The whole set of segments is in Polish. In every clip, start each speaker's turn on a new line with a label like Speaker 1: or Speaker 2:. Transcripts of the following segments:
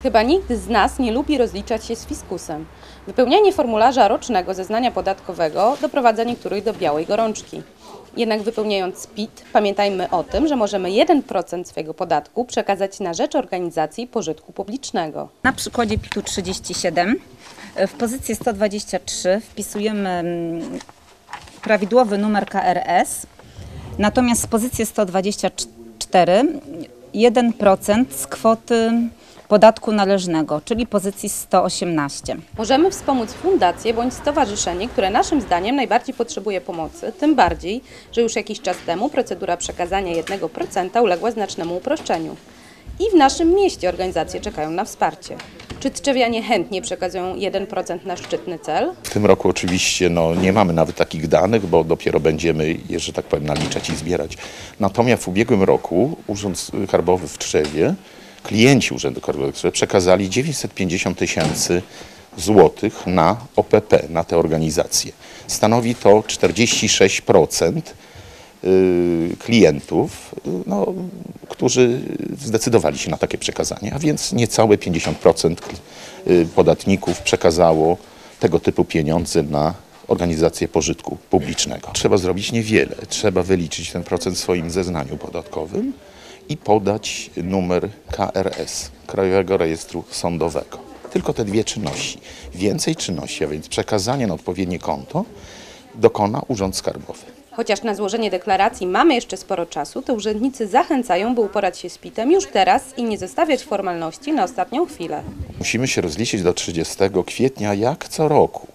Speaker 1: Chyba nikt z nas nie lubi rozliczać się z fiskusem. Wypełnianie formularza rocznego zeznania podatkowego doprowadza niektórych do białej gorączki. Jednak wypełniając PIT, pamiętajmy o tym, że możemy 1% swojego podatku przekazać na rzecz organizacji pożytku publicznego.
Speaker 2: Na przykładzie PIT-u 37 w pozycję 123 wpisujemy prawidłowy numer KRS, natomiast w pozycję 124 1% z kwoty podatku należnego, czyli pozycji 118.
Speaker 1: Możemy wspomóc fundację bądź stowarzyszenie, które naszym zdaniem najbardziej potrzebuje pomocy, tym bardziej, że już jakiś czas temu procedura przekazania 1% uległa znacznemu uproszczeniu. I w naszym mieście organizacje czekają na wsparcie. Czy tczewianie chętnie przekazują 1% na szczytny cel?
Speaker 3: W tym roku oczywiście nie mamy nawet takich danych, bo dopiero będziemy je, że tak powiem, naliczać i zbierać. Natomiast w ubiegłym roku Urząd Skarbowy w Tczewie, klienci Urzędu Skarbowego w Tczewie przekazali 950 000 złotych na OPP, na te organizacje. Stanowi to 46% klientów, którzy zdecydowali się na takie przekazanie, a więc niecałe 50% podatników przekazało tego typu pieniądze na organizację pożytku publicznego. Trzeba zrobić niewiele. Trzeba wyliczyć ten procent w swoim zeznaniu podatkowym i podać numer KRS, Krajowego Rejestru Sądowego. Tylko te dwie czynności. Więcej czynności, a więc przekazanie na odpowiednie konto, dokona Urząd Skarbowy.
Speaker 1: Chociaż na złożenie deklaracji mamy jeszcze sporo czasu, to urzędnicy zachęcają, by uporać się z PIT-em już teraz i nie zostawiać formalności na ostatnią chwilę.
Speaker 3: Musimy się rozliczyć do 30 kwietnia jak co roku.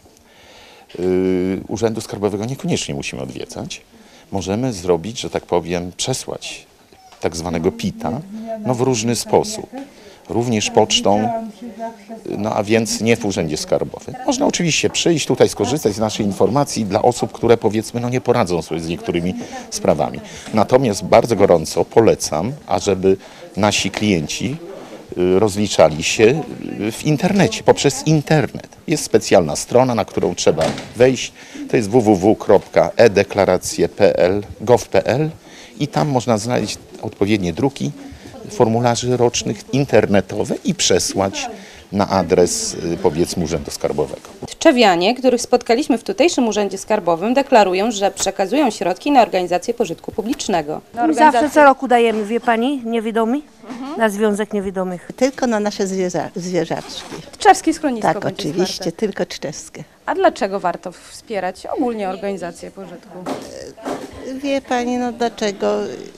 Speaker 3: Urzędu Skarbowego niekoniecznie musimy odwiedzać. Możemy zrobić, że tak powiem, przesłać tak zwanego PIT-a w różny sposób. Również pocztą, a więc nie w Urzędzie Skarbowym. Można oczywiście przyjść tutaj, skorzystać z naszej informacji dla osób, które powiedzmy nie poradzą sobie z niektórymi sprawami. Natomiast bardzo gorąco polecam, ażeby nasi klienci rozliczali się w internecie, poprzez internet. Jest specjalna strona, na którą trzeba wejść. To jest www.edeklaracje.gov.pl i tam można znaleźć odpowiednie druki formularzy rocznych internetowe i przesłać na adres, powiedzmy, Urzędu Skarbowego.
Speaker 1: Tczewianie, których spotkaliśmy w tutejszym Urzędzie Skarbowym, deklarują, że przekazują środki na organizację pożytku publicznego.
Speaker 4: Zawsze co roku dajemy, wie pani, niewidomi, na Związek Niewidomych.
Speaker 5: Tylko na nasze zwierzaczki.
Speaker 1: Tczewskie schronisko
Speaker 5: Tak,
Speaker 1: będzie
Speaker 5: oczywiście,
Speaker 1: wsparte.
Speaker 5: tylko tczewskie.
Speaker 1: A dlaczego warto wspierać ogólnie organizację pożytku?
Speaker 5: Wie pani, dlaczego?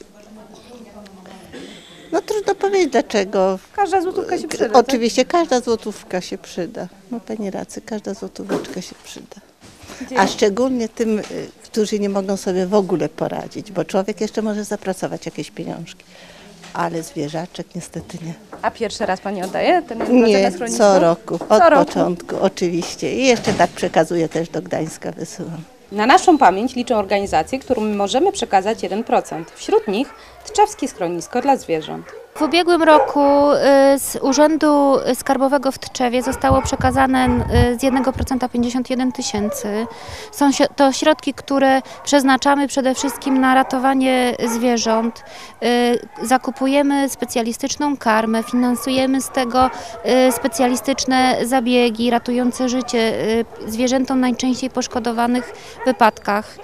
Speaker 5: Trudno powiedzieć dlaczego.
Speaker 1: Każda złotówka się przyda.
Speaker 5: Oczywiście każda złotówka się przyda. Pani racja, każda złotóweczka się przyda. A szczególnie tym, którzy nie mogą sobie w ogóle poradzić, bo człowiek jeszcze może zapracować jakieś pieniążki, ale zwierzaczek niestety nie.
Speaker 1: A pierwszy raz pani oddaje ten
Speaker 5: Nie,
Speaker 1: na
Speaker 5: co roku, od
Speaker 1: roku?
Speaker 5: początku oczywiście. I jeszcze tak przekazuję też do Gdańska, wysyłam.
Speaker 1: Na naszą pamięć liczą organizacje, którym możemy przekazać 1%. Wśród nich Tczewskie schronisko dla zwierząt.
Speaker 6: W ubiegłym roku z Urzędu Skarbowego w Tczewie zostało przekazane z 1% 51 000. Są to środki, które przeznaczamy przede wszystkim na ratowanie zwierząt. Zakupujemy specjalistyczną karmę, finansujemy z tego specjalistyczne zabiegi ratujące życie zwierzętom najczęściej poszkodowanych w wypadkach.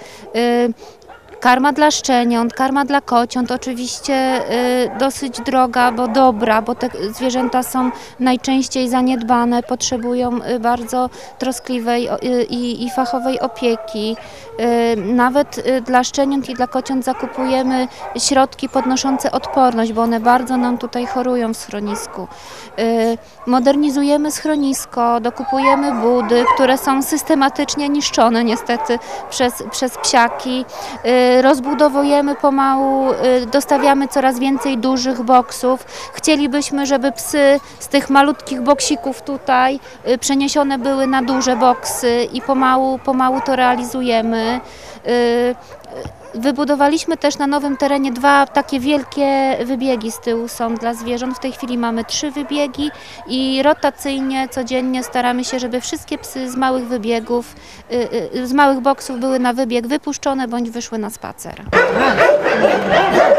Speaker 6: Karma dla szczeniąt, karma dla kociąt, oczywiście dosyć droga, bo dobra, bo te zwierzęta są najczęściej zaniedbane, potrzebują bardzo troskliwej i fachowej opieki. Nawet dla szczeniąt i dla kociąt zakupujemy środki podnoszące odporność, bo one bardzo nam tutaj chorują w schronisku. Modernizujemy schronisko, dokupujemy budy, które są systematycznie niszczone niestety przez psiaki. Rozbudowujemy pomału, dostawiamy coraz więcej dużych boksów. Chcielibyśmy, żeby psy z tych malutkich boksików tutaj przeniesione były na duże boksy i pomału to realizujemy. Wybudowaliśmy też na nowym terenie 2 takie wielkie wybiegi z tyłu są dla zwierząt. W tej chwili mamy 3 wybiegi i rotacyjnie, codziennie staramy się, żeby wszystkie psy z małych wybiegów, z małych boksów były na wybieg wypuszczone bądź wyszły na spacer.